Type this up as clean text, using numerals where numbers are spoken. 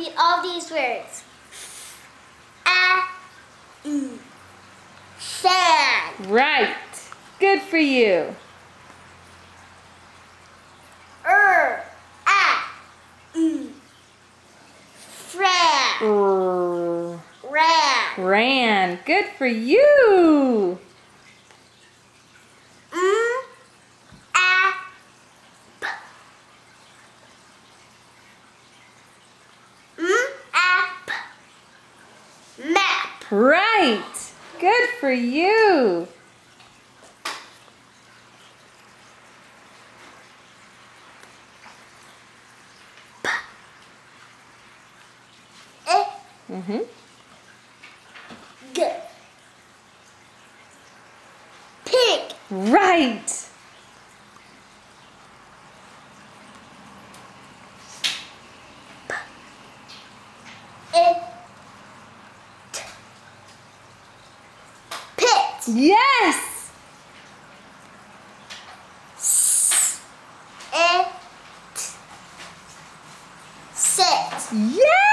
repeat all these words. Fan. Right. Good for you. Fran. Ran. Good for you. Map. Right. Good for you. Good. Pig. Right. Pit. Yes. Sit. Yes.